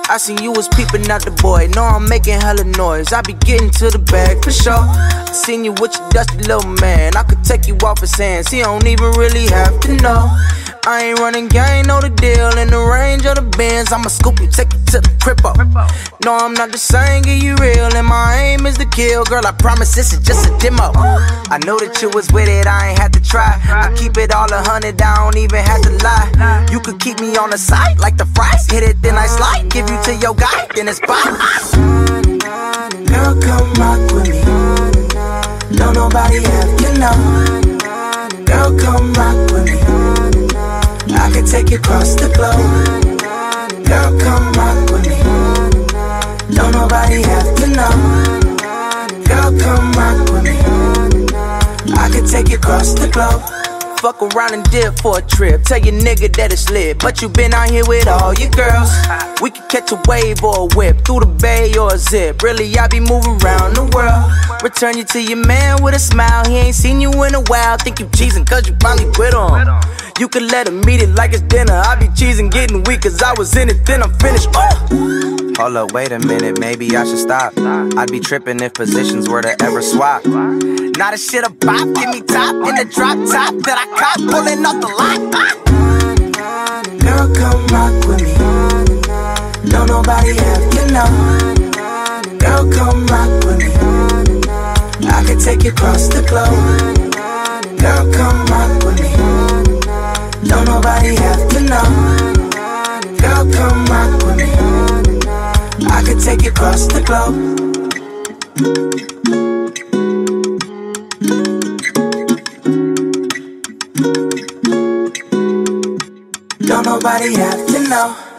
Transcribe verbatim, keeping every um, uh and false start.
I seen you was peeping out the boy. Know I'm making hella noise. I be getting to the bag for sure. I seen you with your dusty little man. I could take you off his hands. He don't even really have to know. I ain't running game, know the deal. In the range of the Benz, I'ma scoop you, take you to the crippo. No, I'm not the same, get you real. And my aim is to kill. Girl, I promise this is just a demo. I know that you was with it, I ain't had to try. I keep it all a hundred, I don't even have to lie. You could keep me on the side like the fries. Hit it, then I slide. Give you to your guy, then it's fine. Girl, come rock with me. Don't nobody have to know. Girl, come rock with me. I can take you across the globe. Girl, come rock with me. Don't nobody have to know. Girl, come rock with me. I can take you across the globe. Fuck around and dip for a trip. Tell your nigga that it's lit, but you been out here with all your girls. We could catch a wave or a whip through the bay or a zip. Really, I be moving around the world. Return you to your man with a smile. He ain't seen you in a while. Think you cheesing cause you finally quit on. You can let him eat it like it's dinner. I be cheesing, getting weak cause I was in it, then I'm finished. Oh. Hold up, wait a minute, maybe I should stop. I'd be tripping if positions were to ever swap. Now the shit a bop, give me top in the drop top that I caught pulling off the lot. Girl, come rock with me. Don't nobody have to know. Girl, come rock with me. I can take you across the globe. Girl, come rock with me. Don't nobody have to know. Girl, come rock with me. I can take you across the globe. Don't nobody have to know.